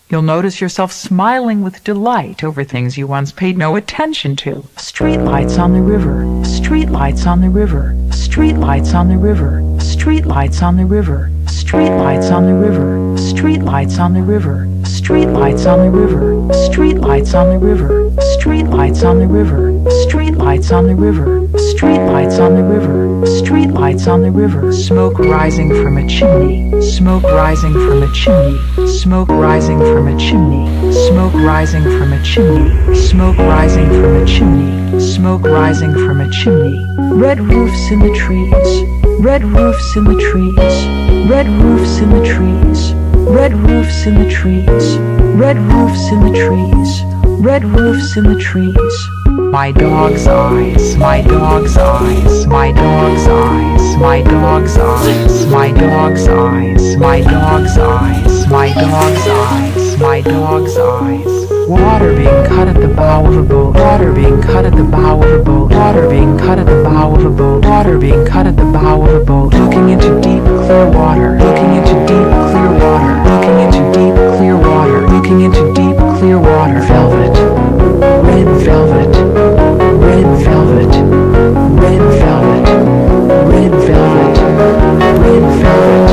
You'll notice yourself smiling with delight over things you once paid no attention to. Streetlights on the river, streetlights on the river, streetlights on the river, streetlights on the river, streetlights on the river, streetlights on the river, streetlights on the river, streetlights on the river, streetlights on the river, streetlights on the river, streetlights on the river, streetlights on the river. Smoke rising from a chimney, smoke rising from a chimney, smoke rising from a chimney, smoke rising from a chimney, smoke rising from a chimney, smoke rising from a chimney. Red roofs in the trees, red roofs in the trees, red roofs in the trees, red roofs in the trees, red roofs in the trees, red roofs in the trees. My dog's eyes, my dog's eyes, my dog's eyes, my dog's eyes, my dog's eyes, my dog's eyes, my dog's eyes, my dog's eyes. Water being cut at the bow of a boat, water being cut at the bow of a boat, water being cut at the bow of a boat, water being cut at the bow of a boat. Looking into deep clear water, looking into deep clear water, looking into deep clear water, looking into deep clear water. Velvet, red velvet, red velvet, red velvet, red velvet, red velvet.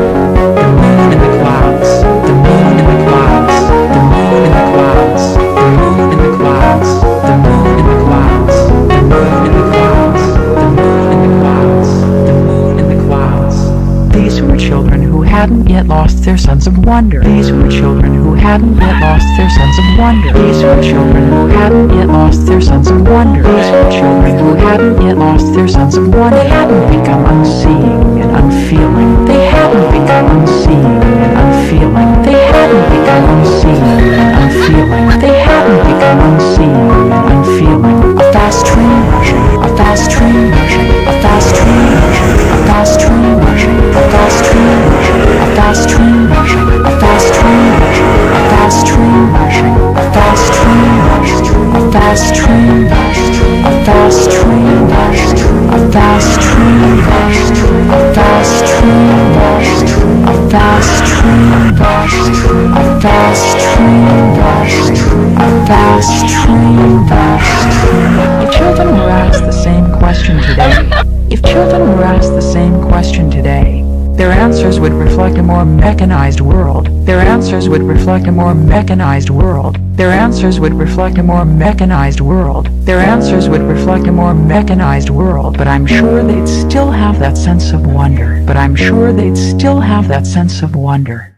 The moon in the clouds, the moon in the clouds, the moon in the clouds, the moon in the clouds, the moon in the clouds, the moon in the clouds, the moon in the clouds, the moon in the clouds. These were children who hadn't yet lost their sense of wonder. These were children who hadn't yet lost their sense of wonder. These were children who hadn't yet lost their sense of wonder. These were children who hadn't yet lost their sense of wonder. They hadn't become unseeing and unfeeling. They hadn't become unseeing and unfeeling. They hadn't become unseeing and unfeeling. They hadn't become unseeing and unfeeling. A fast train rushing, a fast train rushing, a fast train rushing, a fast train rushing, a fast train rushing, a fast train rushing, a fast train rushing, a fast train rushing, a fast train rushing, a fast train rushing, a fast train rushing, a fast train rushing, a fast train rushing, a fast train rushing, a fast train rushing, a fast train rushing. If children were asked the same question today, if children were asked the same question today, their answers would reflect a more mechanized world. Their answers would reflect a more mechanized world. Their answers would reflect a more mechanized world. Their answers would reflect a more mechanized world. But I'm sure they'd still have that sense of wonder. But I'm sure they'd still have that sense of wonder.